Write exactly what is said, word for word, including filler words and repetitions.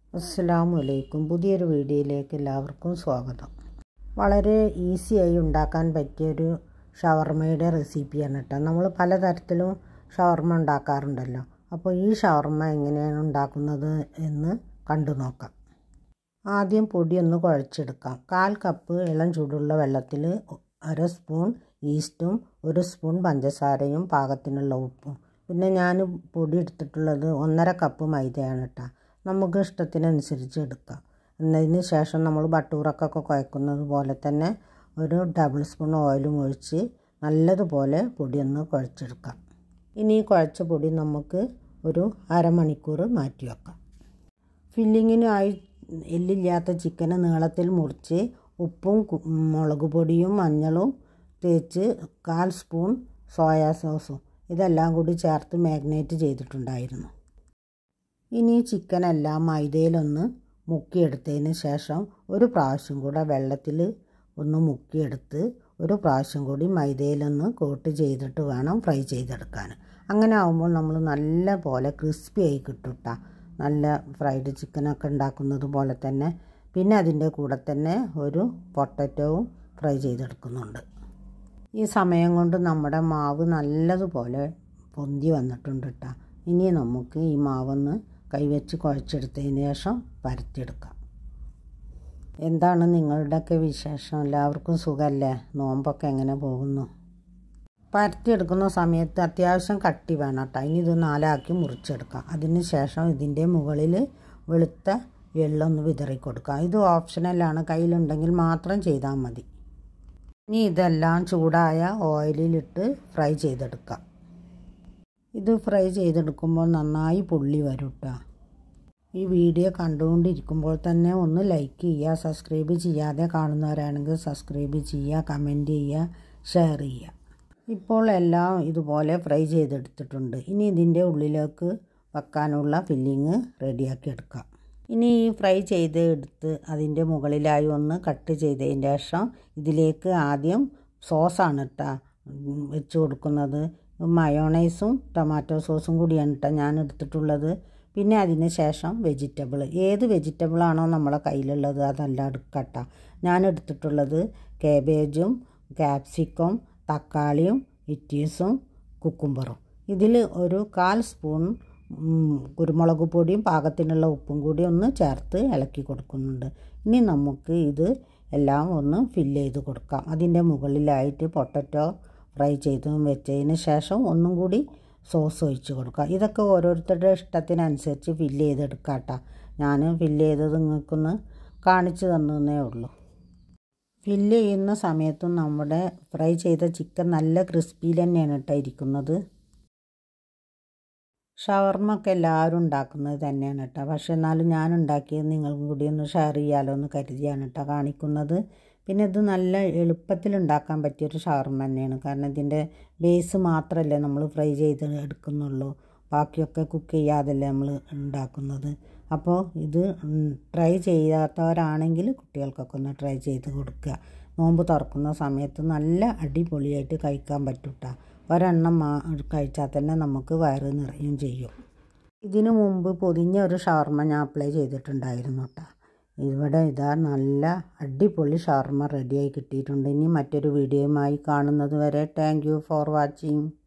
അസ്സലാമു അലൈക്കും. പുതിയൊരു വീഡിയോയിലേക്ക് എല്ലാവർക്കും സ്വാഗതം. വളരെ ഈസിയായി ഉണ്ടാക്കാൻ പറ്റിയൊരു ഷവർമ്മയുടെ റെസിപ്പിയാണ് കേട്ടോ. നമ്മൾ പലതരത്തിലും ഷവർമ്മ ഉണ്ടാക്കാറുണ്ടല്ലോ. അപ്പോൾ ഈ ഷവർമ്മ എങ്ങനെയാണ് ഉണ്ടാക്കുന്നത് എന്ന് കണ്ടു നോക്കാം. ആദ്യം പൊടി ഒന്ന് കുഴച്ചെടുക്കാം. കാൽ കപ്പ് ഇളം ചൂടുള്ള വെള്ളത്തിൽ അര സ്പൂൺ ഈസ്റ്റും ഒരു സ്പൂൺ പഞ്ചസാരയും പാകത്തിനുള്ള ഉപ്പും. പിന്നെ ഞാൻ പൊടി എടുത്തിട്ടുള്ളത് ഒന്നര കപ്പ് മൈദയാണ് കേട്ടോ. നമുക്ക് ഇഷ്ടത്തിനനുസരിച്ച് എടുക്കാം. എന്നതിന് ശേഷം നമ്മൾ ബട്ടൂറക്കൊക്കെ കുഴക്കുന്നത് പോലെ തന്നെ ഒരു ടേബിൾ സ്പൂൺ ഓയിലും ഒഴിച്ച് നല്ലതുപോലെ പൊടിയൊന്ന് കുഴച്ചെടുക്കാം. ഇനി ഈ കുഴച്ച പൊടി നമുക്ക് ഒരു അരമണിക്കൂർ മാറ്റി വെക്കാം. ഫില്ലിങ്ങിനായി എല്ലില്ലാത്ത ചിക്കന് നീളത്തിൽ മുറിച്ച് ഉപ്പും മുളക് പൊടിയും മഞ്ഞളും തേച്ച് കാൽ സ്പൂൺ സോയാ സോസും ഇതെല്ലാം കൂടി ചേർത്ത് മാഗ്നേറ്റ് ചെയ്തിട്ടുണ്ടായിരുന്നു. ഇനി ചിക്കനെല്ലാം മൈദയിലൊന്ന് മുക്കിയെടുത്തതിന് ശേഷം ഒരു പ്രാവശ്യം കൂടെ വെള്ളത്തിൽ ഒന്ന് മുക്കിയെടുത്ത് ഒരു പ്രാവശ്യം കൂടി മൈദയിലൊന്ന് കോട്ട് ചെയ്തിട്ട് വേണം ഫ്രൈ ചെയ്തെടുക്കാൻ. അങ്ങനെ ആകുമ്പോൾ നമ്മൾ നല്ല പോലെ ക്രിസ്പി ആയി കിട്ടും. നല്ല ഫ്രൈഡ് ചിക്കനൊക്കെ ഉണ്ടാക്കുന്നത് പോലെ തന്നെ. പിന്നെ അതിൻ്റെ കൂടെ തന്നെ ഒരു പൊട്ടറ്റോവും ഫ്രൈ ചെയ്തെടുക്കുന്നുണ്ട്. ഈ സമയം കൊണ്ട് നമ്മുടെ മാവ് നല്ലതുപോലെ പൊന്തി വന്നിട്ടുണ്ട് കേട്ടോ. ഇനി നമുക്ക് ഈ മാവൊന്ന് കൈവച്ച് കുഴച്ചെടുത്തതിന് ശേഷം പരത്തിയെടുക്കാം. എന്താണ് നിങ്ങളുടെയൊക്കെ വിശേഷം? എല്ലാവർക്കും സുഖമല്ലേ? നോമ്പൊക്കെ എങ്ങനെ പോകുന്നു? പരത്തിയെടുക്കുന്ന സമയത്ത് അത്യാവശ്യം കട്ടി വേണം കേട്ടോ. ഇനി ഇത് നാലാക്കി മുറിച്ചെടുക്കാം. അതിന് ശേഷം ഇതിൻ്റെ മുകളിൽ വെളുത്ത എള്ളൊന്ന് വിതറി കൊടുക്കാം. ഇത് ഓപ്ഷണലാണ്, കയ്യിലുണ്ടെങ്കിൽ മാത്രം ചെയ്താൽ മതി. ഇനി ഇതെല്ലാം ചൂടായ ഓയിലിലിട്ട് ഫ്രൈ ചെയ്തെടുക്കാം. ഇത് ഫ്രൈ ചെയ്തെടുക്കുമ്പോൾ നന്നായി പൊള്ളി വരും കേട്ടോ. ഈ വീഡിയോ കണ്ടുകൊണ്ടിരിക്കുമ്പോൾ തന്നെ ഒന്ന് ലൈക്ക് ചെയ്യുക. സബ്സ്ക്രൈബ് ചെയ്യാതെ കാണുന്നവരാണെങ്കിൽ സബ്സ്ക്രൈബ് ചെയ്യുക, കമൻറ്റ് ചെയ്യുക, ഷെയർ ചെയ്യുക. ഇപ്പോൾ എല്ലാം ഇതുപോലെ ഫ്രൈ ചെയ്തെടുത്തിട്ടുണ്ട്. ഇനി ഇതിൻ്റെ ഉള്ളിലേക്ക് വെക്കാനുള്ള ഫില്ലിങ് റെഡിയാക്കി എടുക്കാം. ഇനി ഈ ഫ്രൈ ചെയ്ത് എടുത്ത് അതിൻ്റെ മുകളിലായി ഒന്ന് കട്ട് ചെയ്തതിന് ശേഷം ഇതിലേക്ക് ആദ്യം സോസാണ് കേട്ടോ വെച്ച് കൊടുക്കുന്നത്. മയോണൈസും ടൊമാറ്റോ സോസും കൂടിയാണ് കേട്ടോ ഞാൻ എടുത്തിട്ടുള്ളത്. പിന്നെ അതിന് ശേഷം വെജിറ്റബിൾ, ഏത് വെജിറ്റബിളാണോ നമ്മളെ കയ്യിലുള്ളത് അതെല്ലാം എടുക്കട്ടോ. ഞാൻ എടുത്തിട്ടുള്ളത് കാബേജും ക്യാപ്സിക്കം തക്കാളിയും ഇറ്റീസും കുക്കുംബറും. ഇതിൽ ഒരു കാൽ സ്പൂൺ കുരുമുളക് പൊടിയും പാകത്തിനുള്ള ഉപ്പും കൂടി ഒന്ന് ചേർത്ത് ഇളക്കി കൊടുക്കുന്നുണ്ട്. ഇനി നമുക്ക് ഇത് എല്ലാം ഒന്ന് ഫില്ല് ചെയ്ത് കൊടുക്കാം. അതിൻ്റെ മുകളിലായിട്ട് പൊട്ടറ്റോ ഫ്രൈ ചെയ്തും വെച്ചതിന് ശേഷം ഒന്നും കൂടി സോസ് ഒഴിച്ച് കൊടുക്കുക. ഇതൊക്കെ ഓരോരുത്തരുടെ ഇഷ്ടത്തിനനുസരിച്ച് ഫില്ല് ചെയ്തെടുക്കാം കേട്ടോ. ഞാൻ ഫില്ല് ചെയ്തത് നിങ്ങൾക്കൊന്ന് കാണിച്ചു തന്നേ ഉള്ളൂ. ഫില്ല് ചെയ്യുന്ന സമയത്തും നമ്മുടെ ഫ്രൈ ചെയ്ത ചിക്കൻ നല്ല ക്രിസ്പിയിൽ തന്നെയാണ് കേട്ടോ ഇരിക്കുന്നത്. ഷവർമ്മ ഒക്കെ എല്ലാവരും ഉണ്ടാക്കുന്നത് തന്നെയാണ് കേട്ടോ. പക്ഷേ എന്നാലും ഞാൻ ഉണ്ടാക്കിയത് നിങ്ങൾക്കും കൂടി ഒന്ന് ഷെയർ ചെയ്യാമല്ലോ എന്ന് കരുതിയാണ് കേട്ടോ കാണിക്കുന്നത്. പിന്നെ ഇത് നല്ല എളുപ്പത്തിൽ ഉണ്ടാക്കാൻ പറ്റിയൊരു ഷവർമ്മ തന്നെയാണ്. കാരണം ഇതിൻ്റെ ബേസ് മാത്രമല്ലേ നമ്മൾ ഫ്രൈ ചെയ്ത് എടുക്കുന്നുള്ളൂ, ബാക്കിയൊക്കെ കുക്ക് ചെയ്യാതല്ലേ നമ്മൾ ഉണ്ടാക്കുന്നത്. അപ്പോൾ ഇത് ട്രൈ ചെയ്യാത്തവരാണെങ്കിൽ കുട്ടികൾക്കൊക്കെ ഒന്ന് ട്രൈ ചെയ്ത് കൊടുക്കുക. നോമ്പ് തുറക്കുന്ന സമയത്ത് നല്ല അടിപൊളിയായിട്ട് കഴിക്കാൻ പറ്റും കേട്ടോ. ഒരെണ്ണം മാ കഴിച്ചാൽ തന്നെ നമുക്ക് വയറ് നിറയും ചെയ്യും. ഇതിനു മുമ്പ് പൊതിഞ്ഞ ഒരു ഷവർമ്മ ഞാൻ അപ്ലൈ ചെയ്തിട്ടുണ്ടായിരുന്നു കേട്ടോ. ഇവിടെ ഇതാ നല്ല അടിപൊളി ഷവർമ്മ റെഡിയായി കിട്ടിയിട്ടുണ്ട്. ഇനി മറ്റൊരു വീഡിയോയുമായി കാണുന്നത് വരെ താങ്ക് യു ഫോർ വാച്ചിങ്.